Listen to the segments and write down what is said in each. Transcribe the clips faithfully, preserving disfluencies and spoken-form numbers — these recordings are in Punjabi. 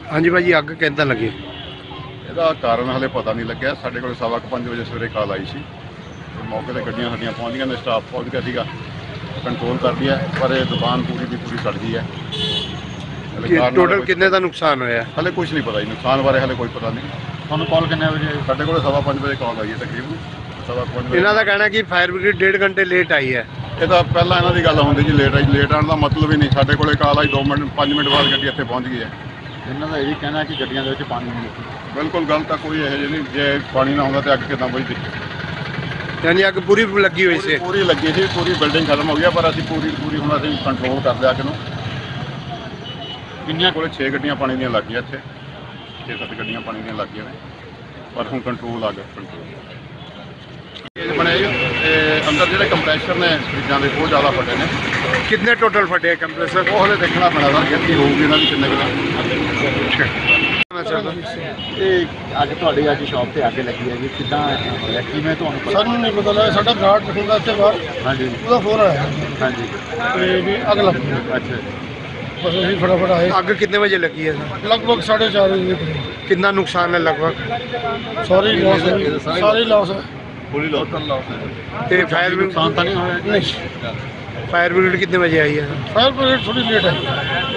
हाँ जी भाजी, अग किद्दां लगी? ਇਹਦਾ ਕਾਰਨ ਹਲੇ ਪਤਾ ਨਹੀਂ ਲੱਗਿਆ। ਸਾਡੇ ਕੋਲ ਸਵਾ ਕੁ ਪੰਜ ਵਜੇ ਸਵੇਰੇ ਕਾਲ ਆਈ ਸੀ ਤੇ ਮੌਕੇ ਤੇ ਗੱਡੀਆਂ ਸਾਡੀਆਂ ਪਹੁੰਚ ਗਈਆਂ ਨੇ, ਸਟਾਫ ਪਹੁੰਚ ਗਿਆ ਸੀਗਾ, ਕੰਟਰੋਲ ਕਰ ਲਿਆ। ਪਰ ਇਹ ਦੁਕਾਨ ਪੂਰੀ ਦੀ ਪੂਰੀ ਸੜ ਗਈ ਹੈ। ਹਲੇ ਕਾਰਨ टोटल ਕੁਛ- कितने का नुकसान होया? ਹਲੇ ਕੁਝ ਨਹੀਂ ਪਤਾ ਜੀ, ਨੁਕਸਾਨ ਬਾਰੇ ਹਲੇ ਕੋਈ ਪਤਾ ਨਹੀਂ। ਤੁਹਾਨੂੰ ਕਾਲ ਕਿੰਨੇ ਵਜੇ ਆਈ? ਸਾਡੇ ਕੋਲ ਸਵਾ ਪੰਜ ਵਜੇ ਕਾਲ ਆਈ ਹੈ ਤਕਰੀਬਨ ਸਵਾ ਕੁ ਪੰਜ ਵਜੇ। इन्हों का कहना कि फायर ब्रिगेड डेढ़ घंटे लेट आई है। ਇਹ ਤਾਂ ਪਹਿਲਾਂ ਇਹਨਾਂ ਦੀ ਗੱਲ ਹੁੰਦੀ ਜੀ, ਲੇਟ ਆਈ। ਲੇਟ ਆਉਣ ਦਾ ਮਤਲਬ ਹੀ ਨਹੀਂ। ਸਾਡੇ ਕੋਲੇ ਕਾਲ ਆਈ ਦੋ ਮਿੰਟ ਪੰਜ ਮਿੰਟ ਬਾਅਦ ਗੱਡੀ ਇੱਥੇ ਪਹੁੰਚ ਗਈ ਹੈ। ਇਹਨਾਂ ਦਾ ਇਹ ਵੀ ਕਹਿਣਾ ਕਿ ਗੱਡੀਆਂ ਦੇ ਵਿੱਚ ਪਾਣੀ ਨਹੀਂ ਸੀ। ਬਿਲਕੁਲ ਗੱਲ ਤਾਂ ਕੋਈ ਇਹੋ ਜਿਹੀ ਨਹੀਂ। ਜੇ ਪਾਣੀ ਨਾ ਹੁੰਦਾ ਤਾਂ ਅੱਗ ਕਿੱਦਾਂ ਬੁਝਦੀ? यानी अग पूरी लगी हुई से? ਪੂਰੀ ਲੱਗੀ ਸੀ, ਪੂਰੀ ਬਿਲਡਿੰਗ ਖਤਮ ਹੋ ਗਈ, ਪਰ ਅਸੀਂ ਪੂਰੀ ਪੂਰੀ ਹੁਣ ਅਸੀਂ ਕੰਟਰੋਲ ਕਰ ਲਿਆ ਅੱਗ ਨੂੰ। ਕਿੰਨੀਆਂ ਕੋਲੇ ਛੇ ਗੱਡੀਆਂ ਪਾਣੀ ਦੀਆਂ ਲੱਗ ਗਈਆਂ ਇੱਥੇ, ਛੇ ਸੱਤ ਗੱਡੀਆਂ ਪਾਣੀ ਦੀਆਂ ਲੱਗ ਗਈਆਂ ਨੇ, ਪਰ ਹੁਣ ਕੰਟਰੋਲ ਆ ਗਿਆ। ਕੰਟਰੋਲ ਇਹ ਬਣਿਆ ਜੀ, ਤੇ ਅੰਦਰ ਜਿਹੜੇ ਕੰਪਰੈਸ਼ਰ ਨੇ ਫਰਿੱਜਾਂ ਦੇ ਉਹ ਜ਼ਿਆਦਾ ਫਟੇ ਨੇ। कितने टोटल फटे हैं कंप्रेसर? ਉਹ ਹਲੇ ਦੇਖਣਾ ਪੈਣਾ ਸਰ, ਗਿਣਤੀ ਹੋਊਗੀ ਇਹਨਾਂ ਦੀ ਕਿੰਨੇ ਕਿੰਨਾ। ਇਹ ਅੱਗ ਤੁਹਾਡੀ ਅੱਜ ਸ਼ਾਪ ਤੇ ਅੱਗ ਲੱਗੀ ਹੈ ਜੀ, ਕਿੱਦਾਂ ਹੋਇਆ, ਕਿਵੇਂ ਤੁਹਾਨੂੰ ਪਤਾ? ਸਾਨੂੰ ਨਹੀਂ ਪਤਾ ਲੱਗਾ। ਸਾਡਾ ਗਾਰਡ ਹੁੰਦਾ ਇੱਥੇ ਬਾਹਰ, ਹਾਂਜੀ ਉਹਦਾ ਫੋਨ ਆਇਆ ਹਾਂਜੀ ਤੇ ਵੀ ਅੱਗ ਲੱਗ ਗਈ। ਅੱਛਾ ਬਸ ਅਸੀਂ ਫਟਾਫਟ ਆਏ। अग कितने बजे लगी है सर? ਲਗਭਗ ਸਾਢੇ ਚਾਰ ਵਜੇ ਦੇ कितना नुकसान है लगभग? ਕਰੀਬ। ਸਾਰੇ ਲਾਸ ਹੈ, ਸਾਰੇ ਲਾਸ ਹੈ। ਪੂਰੀ ਲੋਕਲ ਲਾਸ ਹੈ। ਤੇ फायर ਨੁਕਸਾਨ ਤਾਂ ਨਹੀਂ ਹੋਇਆ? ਨਹੀਂ, फायर ब्रिगेड कितने बजे आई है? ਫਾਇਰ ਬ੍ਰਿਗੇਡ ਥੋੜੀ ਲੇਟ ਆਈ।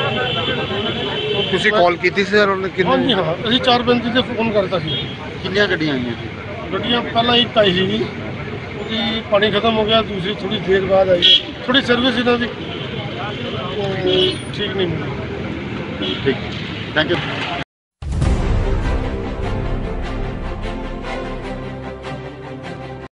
ਤੁਸੀਂ ਕਾਲ ਕੀਤੀ ਸੀ ਸਰ? ਉਹਨੇ ਹਾਂਜੀ ਕਿੰਨੇ? ਹਾਂ, ਅਸੀਂ ਚਾਰ ਪੈਂਤੀ ਤੇ ਫੋਨ ਕਰਤਾ ਸੀ। ਕਿੰਨੀਆਂ ਗੱਡੀਆਂ ਆਈਆਂ ਜੀ? ਗੱਡੀਆਂ ਪਹਿਲਾਂ ਇੱਕ ਆਈ ਸੀਗੀ, ਉਹਦੀ ਪਾਣੀ ਖਤਮ ਹੋ ਗਿਆ। ਦੂਸਰੀ ਥੋੜੀ ਦੇਰ ਬਾਅਦ ਆਈ। ਥੋੜੀ ਸਰਵਿਸ ਇਹਨਾਂ ਦੀ ਉਹ ਠੀਕ ਨਹੀਂ ਮਿਲੀ। ਠੀਕ, ਥੈਂਕ ਯੂ।